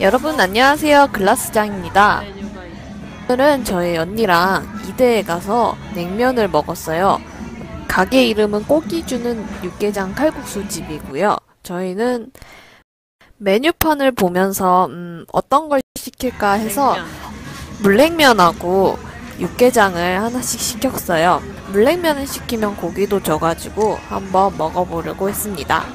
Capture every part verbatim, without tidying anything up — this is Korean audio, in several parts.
여러분 안녕하세요. 글라스장입니다. 오늘은 저희 언니랑 이대에 가서 냉면을 먹었어요. 가게 이름은 꼬기 주는 육개장 칼국수 집이고요. 저희는 메뉴판을 보면서 음, 어떤 걸 시킬까 해서 물냉면하고 육개장을 하나씩 시켰어요. 물냉면을 시키면 고기도 져가지고 한번 먹어보려고 했습니다.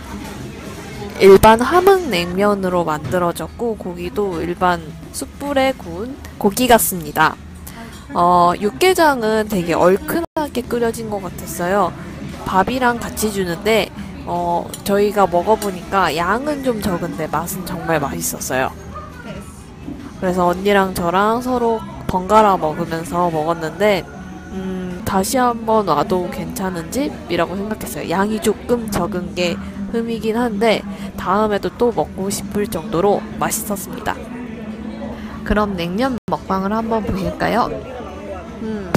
일반 함흥냉면으로 만들어졌고 고기도 일반 숯불에 구운 고기 같습니다. 어, 육개장은 되게 얼큰하게 끓여진 것 같았어요. 밥이랑 같이 주는데 어, 저희가 먹어보니까 양은 좀 적은데 맛은 정말 맛있었어요. 그래서 언니랑 저랑 서로 번갈아 먹으면서 먹었는데 음, 다시 한번 와도 괜찮은 집이라고 생각했어요. 양이 조금 적은 게 흠이긴 한데 다음에도 또 먹고 싶을 정도로 맛있었습니다. 그럼 냉면 먹방을 한번 보실까요? 음.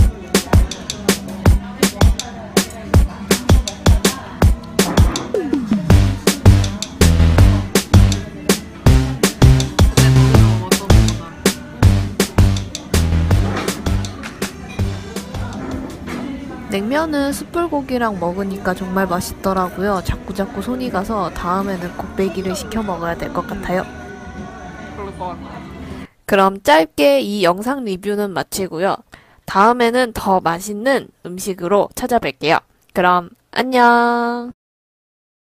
냉면은 숯불고기랑 먹으니까 정말 맛있더라고요. 자꾸자꾸 손이 가서 다음에는 곱빼기를 시켜 먹어야 될 것 같아요. 그럼 짧게 이 영상 리뷰는 마치고요. 다음에는 더 맛있는 음식으로 찾아뵐게요. 그럼 안녕!